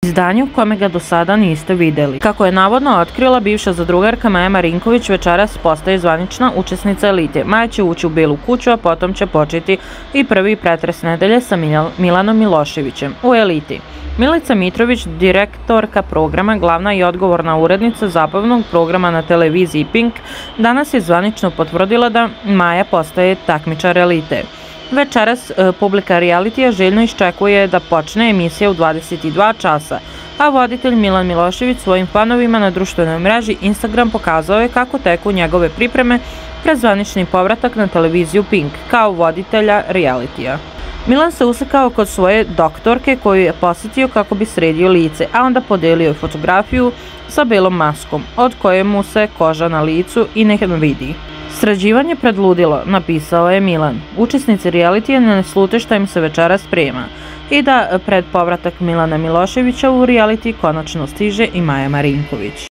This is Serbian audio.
izdanju kome ga do sada niste videli. Kako je navodno otkrila bivša zadrugarka Maja Marinković, večeras postaje zvanična učesnica Elite. Maja će ući u Belu kuću, a potom će početi i prvi pretres nedelje sa Milanom Miloševićem u Eliti. Milica Mitrović, direktorka programa, glavna i odgovorna urednica zabavnog programa na televiziji Pink, danas je zvanično potvrdila da Maja postaje takmičar Elite. Večeras publika realitija željno iščekuje da počne emisija u 22 časa, a voditelj Milan Milošević svojim fanovima na društvenoj mreži Instagram pokazao je kako teku njegove pripreme pred zvanični povratak na televiziju Pink kao voditelja realitija. Milan se uslikao kod svoje doktorke koju je posjetio kako bi sredio lice, a onda podelio fotografiju sa belom maskom, od koje mu se koža na licu i ne vidi. Sređivanje predludilo, napisao je Milan. Učesnici realitija ne slute šta im se večeras sprema i da pred povratak Milana Miloševića u reality konačno stiže i Maja Marinković.